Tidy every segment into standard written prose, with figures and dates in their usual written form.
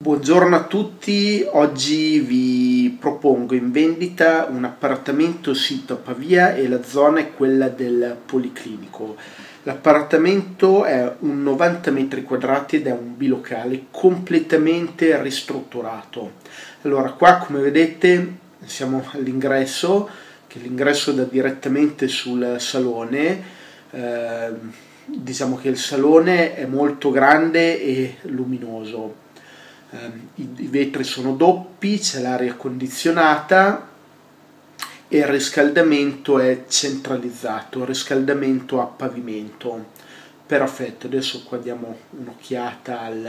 Buongiorno a tutti, oggi vi propongo in vendita un appartamento sito a Pavia e la zona è quella del Policlinico. L'appartamento è un 90 metri quadrati ed è un bilocale completamente ristrutturato. Allora, qua come vedete siamo all'ingresso, che l'ingresso dà direttamente sul salone. Diciamo che il salone è molto grande e luminoso. I vetri sono doppi, c'è l'aria condizionata e il riscaldamento è centralizzato, il riscaldamento a pavimento. Perfetto, adesso qua diamo un'occhiata al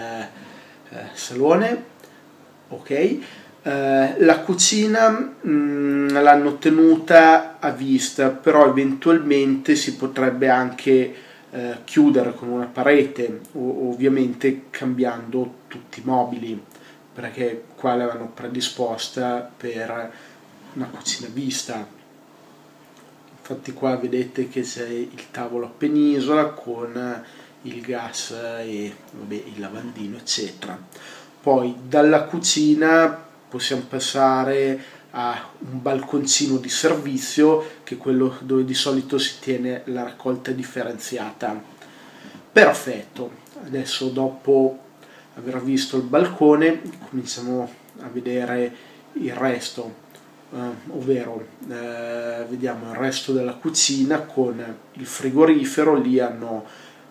salone. Ok. La cucina l'hanno tenuta a vista, però eventualmente si potrebbe anche chiudere con una parete, ovviamente cambiando tutti i mobili, perché qua l'avevano predisposta per una cucina a vista. Infatti qua vedete che c'è il tavolo a penisola con il gas e vabbè, il lavandino eccetera. Poi dalla cucina possiamo passare a un balconcino di servizio, che è quello dove di solito si tiene la raccolta differenziata. Perfetto, adesso dopo aver visto il balcone cominciamo a vedere il resto, ovvero vediamo il resto della cucina con il frigorifero. Lì hanno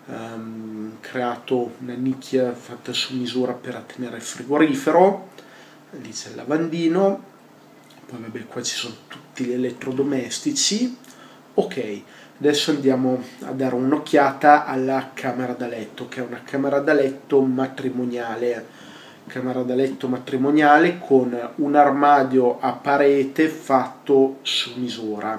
creato una nicchia fatta su misura per tenere il frigorifero. Lì c'è il lavandino, poi vabbè qua ci sono tutti gli elettrodomestici. Ok, adesso andiamo a dare un'occhiata alla camera da letto, che è una camera da letto matrimoniale. Camera da letto matrimoniale con un armadio a parete fatto su misura.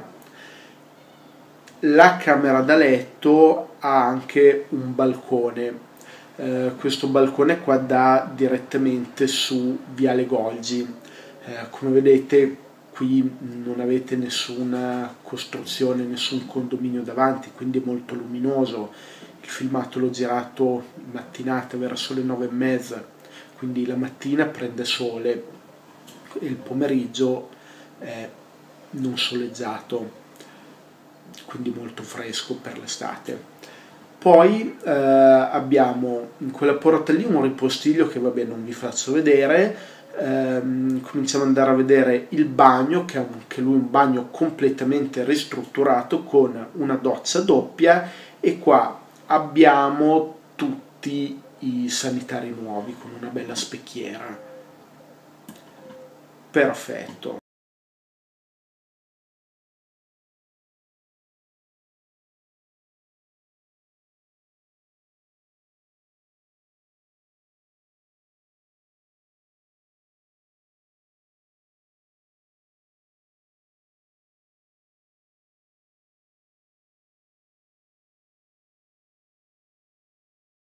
La camera da letto ha anche un balcone. Questo balcone qua dà direttamente su Viale Golgi. Come vedete qui non avete nessuna costruzione, nessun condominio davanti, quindi è molto luminoso. Il filmato l'ho girato in mattinata verso le 9:30, quindi la mattina prende sole e il pomeriggio è non soleggiato, quindi molto fresco per l'estate. Poi abbiamo in quella porta lì un ripostiglio che vabbè non vi faccio vedere. Cominciamo ad andare a vedere il bagno, che è anche lui un bagno completamente ristrutturato con una doccia doppia, e qua abbiamo tutti i sanitari nuovi con una bella specchiera. Perfetto.